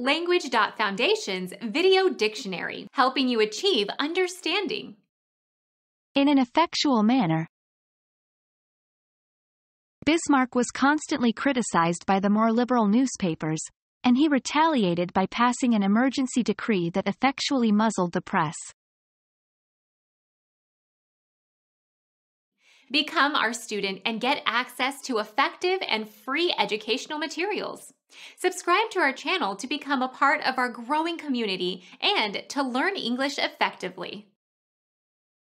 Language.Foundation's Video Dictionary, helping you achieve understanding. In an effectual manner. Bismarck was constantly criticized by the more liberal newspapers, and he retaliated by passing an emergency decree that effectually muzzled the press. Become our student and get access to effective and free educational materials. Subscribe to our channel to become a part of our growing community and to learn English effectively.